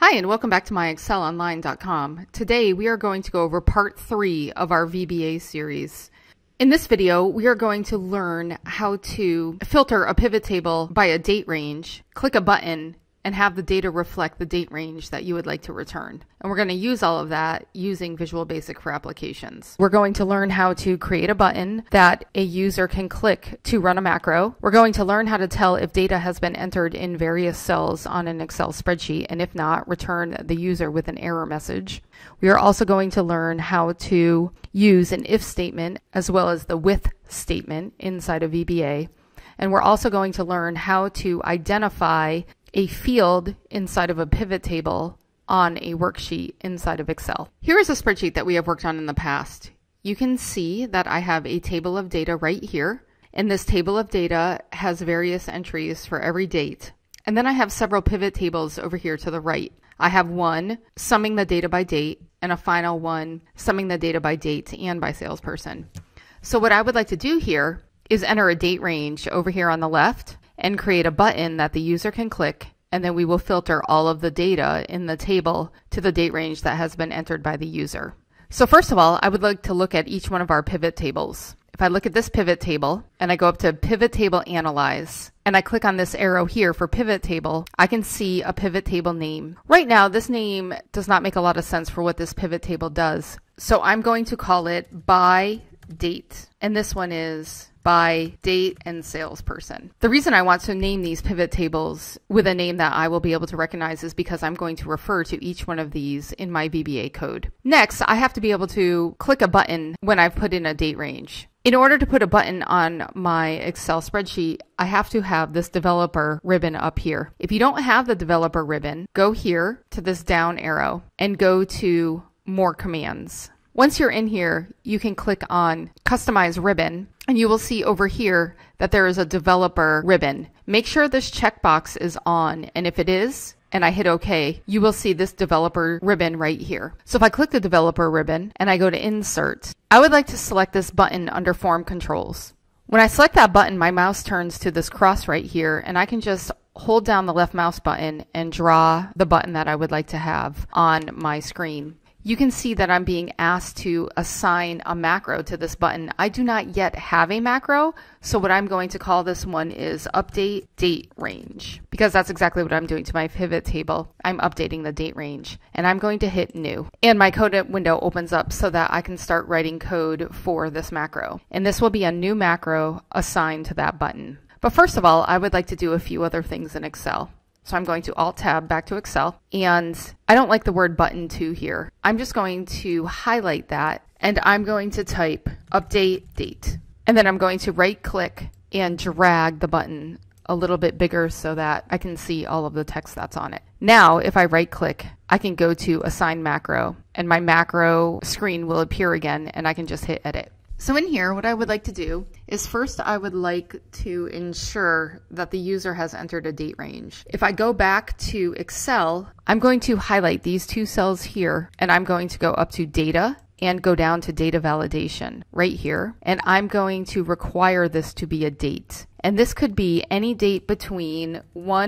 Hi, and welcome back to MyExcelOnline.com. Today we are going to go over part 3 of our VBA series. In this video, we are going to learn how to filter a pivot table by a date range, click a button, and have the data reflect the date range that you would like to return. And we're going to use all of that using Visual Basic for applications. We're going to learn how to create a button that a user can click to run a macro. We're going to learn how to tell if data has been entered in various cells on an Excel spreadsheet, and if not, return the user with an error message. We are also going to learn how to use an if statement as well as the with statement inside of VBA. And we're also going to learn how to identify a field inside of a pivot table on a worksheet inside of Excel. Here is a spreadsheet that we have worked on in the past. You can see that I have a table of data right here, and this table of data has various entries for every date. And then I have several pivot tables over here to the right. I have one summing the data by date and a final one summing the data by date and by salesperson. So what I would like to do here is enter a date range over here on the left and create a button that the user can click, and then we will filter all of the data in the table to the date range that has been entered by the user. So first of all, I would like to look at each one of our pivot tables. If I look at this pivot table and I go up to Pivot Table Analyze, and I click on this arrow here for Pivot Table, I can see a pivot table name. Right now, this name does not make a lot of sense for what this pivot table does. So I'm going to call it by date, and this one is by date and salesperson. The reason I want to name these pivot tables with a name that I will be able to recognize is because I'm going to refer to each one of these in my VBA code. Next, I have to be able to click a button when I've put in a date range. In order to put a button on my Excel spreadsheet, I have to have this developer ribbon up here. If you don't have the developer ribbon, go here to this down arrow and go to More Commands. Once you're in here, you can click on Customize Ribbon, and you will see over here that there is a developer ribbon. Make sure this checkbox is on, and if it is, and I hit OK, you will see this developer ribbon right here. So if I click the developer ribbon and I go to Insert, I would like to select this button under Form Controls. When I select that button, my mouse turns to this cross right here, and I can just hold down the left mouse button and draw the button that I would like to have on my screen. You can see that I'm being asked to assign a macro to this button. I do not yet have a macro, so what I'm going to call this one is Update Date Range, because that's exactly what I'm doing to my pivot table. I'm updating the date range, and I'm going to hit New. And my code window opens up so that I can start writing code for this macro. And this will be a new macro assigned to that button. But first of all, I would like to do a few other things in Excel. So I'm going to Alt-Tab back to Excel, and I don't like the word button 2 here. I'm just going to highlight that, and I'm going to type Update Date. And then I'm going to right-click and drag the button a little bit bigger so that I can see all of the text that's on it. Now, if I right-click, I can go to Assign Macro, and my macro screen will appear again, and I can just hit Edit. So in here, what I would like to do is first I would like to ensure that the user has entered a date range. If I go back to Excel, I'm going to highlight these two cells here, and I'm going to go up to Data and go down to Data Validation right here. And I'm going to require this to be a date. And this could be any date between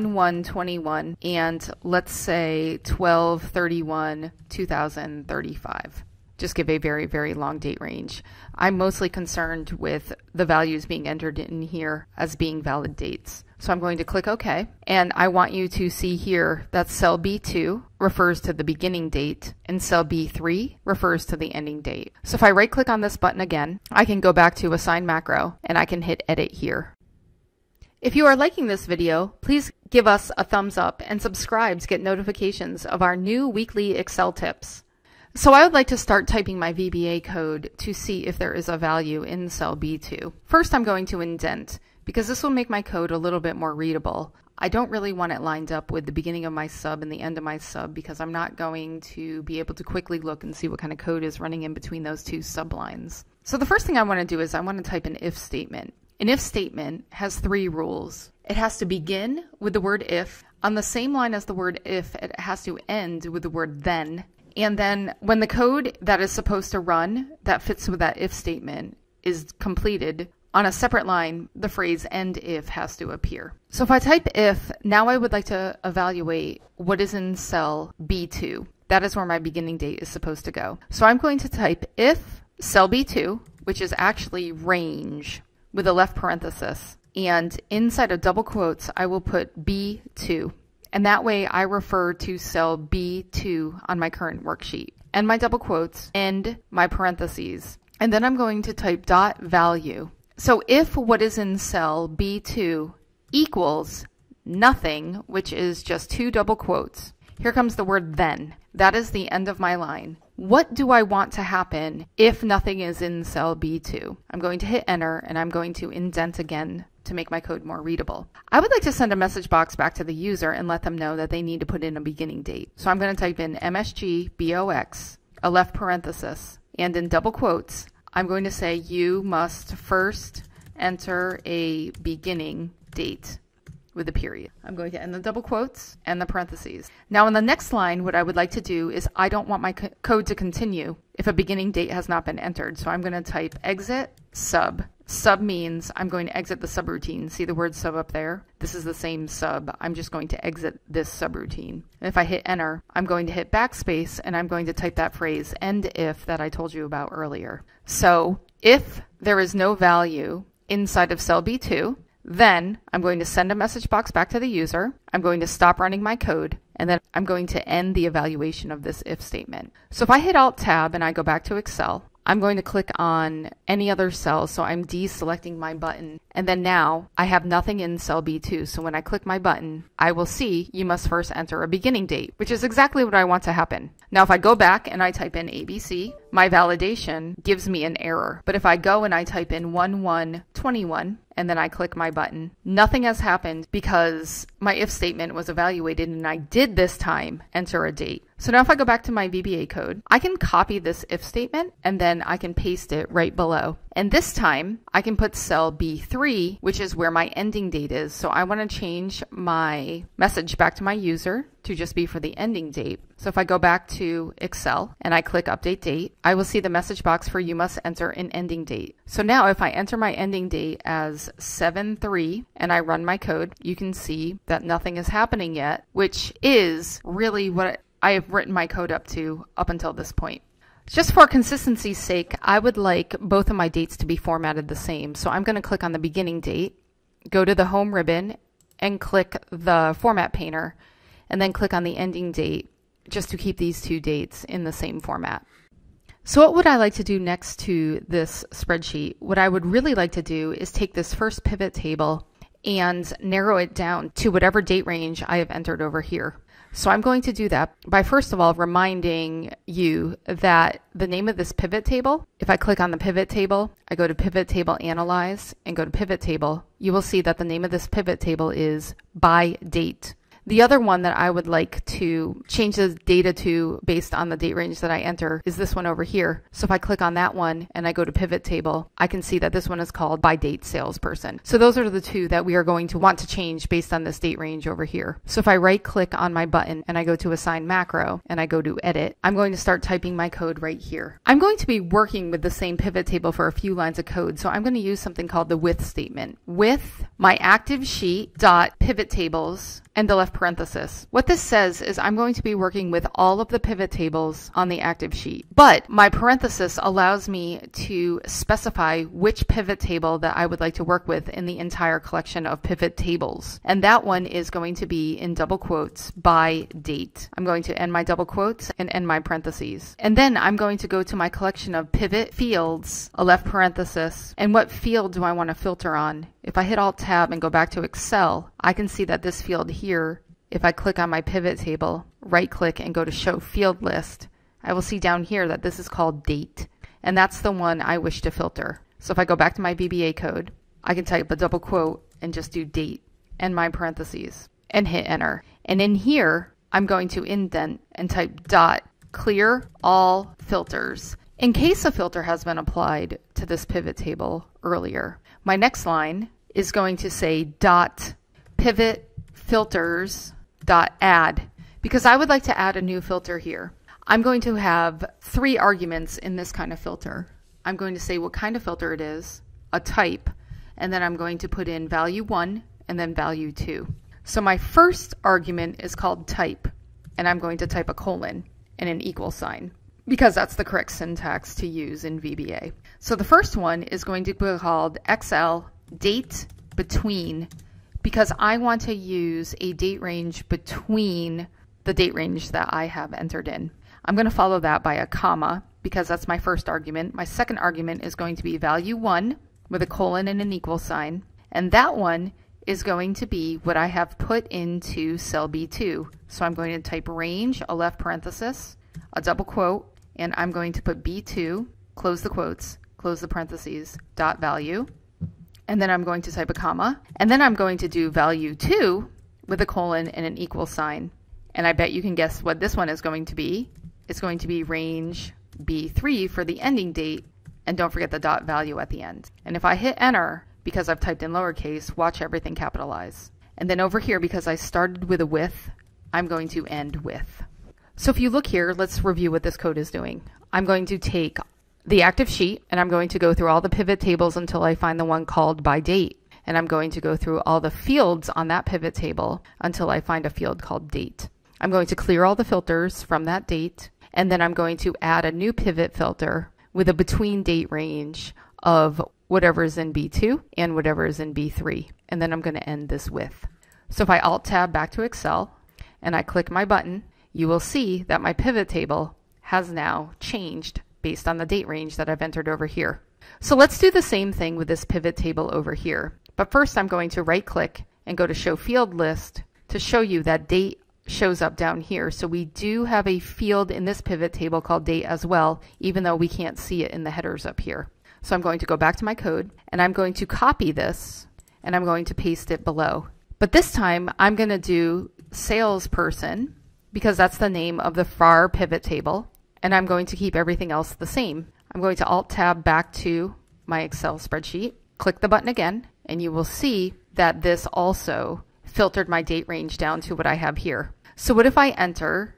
1/1/21 and let's say 12/31/2035. Just give a very, very long date range. I'm mostly concerned with the values being entered in here as being valid dates. So I'm going to click OK, and I want you to see here that cell B2 refers to the beginning date and cell B3 refers to the ending date. So if I right click on this button again, I can go back to Assign Macro and I can hit Edit here. If you are liking this video, please give us a thumbs up and subscribe to get notifications of our new weekly Excel tips. So I would like to start typing my VBA code to see if there is a value in cell B2. First, I'm going to indent, because this will make my code a little bit more readable. I don't really want it lined up with the beginning of my sub and the end of my sub, because I'm not going to be able to quickly look and see what kind of code is running in between those two sublines. So the first thing I want to do is I want to type an if statement. An if statement has 3 rules. It has to begin with the word if. On the same line as the word if, it has to end with the word then. And then when the code that is supposed to run that fits with that if statement is completed, on a separate line, the phrase end if has to appear. So if I type if, now I would like to evaluate what is in cell B2. That is where my beginning date is supposed to go. So I'm going to type if cell B2, which is actually range with a left parenthesis, and inside of double quotes, I will put B2. And that way I refer to cell B2 on my current worksheet. And my double quotes, end my parentheses. And then I'm going to type dot value. So if what is in cell B2 equals nothing, which is just 2 double quotes, here comes the word then. That is the end of my line. What do I want to happen if nothing is in cell B2? I'm going to hit enter and I'm going to indent again to make my code more readable. I would like to send a message box back to the user and let them know that they need to put in a beginning date. So I'm going to type in MSG-BOX, a left parenthesis, and in double quotes, I'm going to say you must first enter a beginning date with a period. I'm going to end the double quotes and the parentheses. Now in the next line, what I would like to do is I don't want my code to continue if a beginning date has not been entered. So I'm going to type exit sub. Sub means I'm going to exit the subroutine. See the word sub up there? This is the same sub. I'm just going to exit this subroutine. And if I hit enter, I'm going to hit backspace and I'm going to type that phrase end if that I told you about earlier. So if there is no value inside of cell B2, then I'm going to send a message box back to the user. I'm going to stop running my code, and then I'm going to end the evaluation of this if statement. So if I hit Alt Tab and I go back to Excel, I'm going to click on any other cell, so I'm deselecting my button. And then now I have nothing in cell B2, so when I click my button, I will see you must first enter a beginning date, which is exactly what I want to happen. Now if I go back and I type in ABC, my validation gives me an error. But if I go and I type in 1121, and then I click my button, nothing has happened because my if statement was evaluated and I did this time enter a date. So now if I go back to my VBA code, I can copy this if statement and then I can paste it right below. And this time I can put cell B3, which is where my ending date is. So I want to change my message back to my user to just be for the ending date. So if I go back to Excel and I click update date, I will see the message box for you must enter an ending date. So now if I enter my ending date as 7/3 and I run my code, you can see that nothing is happening yet, which is really what I have written my code up to up until this point. Just for consistency's sake, I would like both of my dates to be formatted the same. So I'm going to click on the beginning date, go to the home ribbon and click the format painter, and then click on the ending date just to keep these two dates in the same format. So what would I like to do next to this spreadsheet? What I would really like to do is take this first pivot table and narrow it down to whatever date range I have entered over here. So I'm going to do that by first of all reminding you that the name of this pivot table, if I click on the pivot table, I go to Pivot Table Analyze and go to Pivot Table, you will see that the name of this pivot table is by date. The other one that I would like to change the data to based on the date range that I enter is this one over here. So if I click on that one and I go to Pivot Table, I can see that this one is called By Date Salesperson. So those are the two that we are going to want to change based on this date range over here. So if I right click on my button and I go to Assign Macro and I go to Edit, I'm going to start typing my code right here. I'm going to be working with the same pivot table for a few lines of code, so I'm going to use something called the with statement. With my active sheet dot pivot tables and the left parenthesis. What this says is I'm going to be working with all of the pivot tables on the active sheet, but my parenthesis allows me to specify which pivot table that I would like to work with in the entire collection of pivot tables. And that one is going to be in double quotes by date. I'm going to end my double quotes and end my parentheses. And then I'm going to go to my collection of pivot fields, a left parenthesis, and what field do I want to filter on? If I hit Alt Tab and go back to Excel, I can see that this field here, if I click on my pivot table, right click and go to Show Field List, I will see down here that this is called Date. And that's the one I wish to filter. So if I go back to my VBA code, I can type a double quote and just do date and my parentheses and hit enter. And in here, I'm going to indent and type dot clear all filters in case a filter has been applied to this pivot table earlier. My next line is going to say dot pivot filters dot add because I would like to add a new filter here. I'm going to have 3 arguments in this kind of filter. I'm going to say what kind of filter it is, a type, and then I'm going to put in value 1 and then value 2. So my first argument is called type, and I'm going to type a colon and an equal sign because that's the correct syntax to use in VBA. So the first one is going to be called Excel date between, because I want to use a date range between the date range that I have entered in. I'm going to follow that by a comma because that's my first argument. My second argument is going to be value 1 with a colon and an equal sign, and that one is going to be what I have put into cell B2. So I'm going to type range, a left parenthesis, a double quote, and I'm going to put B2, close the quotes, close the parentheses, dot value, and then I'm going to type a comma, and then I'm going to do value 2 with a colon and an equal sign. And I bet you can guess what this one is going to be. It's going to be range B3 for the ending date, and don't forget the dot value at the end. And if I hit enter, because I've typed in lowercase, watch everything capitalize. And then over here, because I started with a with, I'm going to end with. So if you look here, let's review what this code is doing. I'm going to take the active sheet and I'm going to go through all the pivot tables until I find the one called by date. And I'm going to go through all the fields on that pivot table until I find a field called date. I'm going to clear all the filters from that date, and then I'm going to add a new pivot filter with a between date range of whatever is in B2 and whatever is in B3. And then I'm going to end this with. So if I Alt Tab back to Excel and I click my button, you will see that my pivot table has now changed based on the date range that I've entered over here. So let's do the same thing with this pivot table over here. But first I'm going to right click and go to Show Field List to show you that date shows up down here. So we do have a field in this pivot table called date as well, even though we can't see it in the headers up here. So I'm going to go back to my code and I'm going to copy this and I'm going to paste it below. But this time I'm going to do salesperson because that's the name of the FAR pivot table, and I'm going to keep everything else the same. I'm going to Alt Tab back to my Excel spreadsheet, click the button again, and you will see that this also filtered my date range down to what I have here. So what if I enter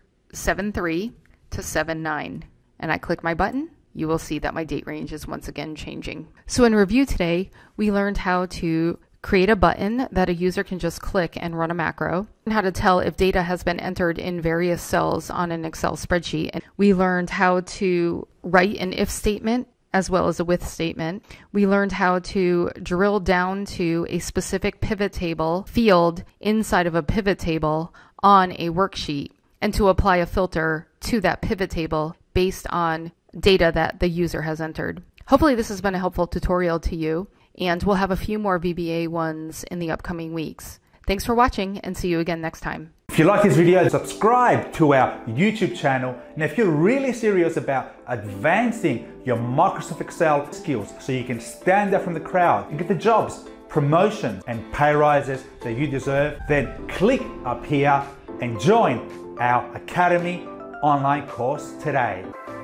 7/3 to 7/9 and I click my button? You will see that my date range is once again changing. So in review today, we learned how to create a button that a user can just click and run a macro, and how to tell if data has been entered in various cells on an Excel spreadsheet. And we learned how to write an if statement as well as a with statement. We learned how to drill down to a specific pivot table field inside of a pivot table on a worksheet, and to apply a filter to that pivot table based on data that the user has entered. Hopefully this has been a helpful tutorial to you, and we'll have a few more VBA ones in the upcoming weeks. Thanks for watching, and see you again next time. If you like this video, subscribe to our YouTube channel. And if you're really serious about advancing your Microsoft Excel skills so you can stand out from the crowd and get the jobs, promotions, and pay rises that you deserve, then click up here and join our Academy online course today.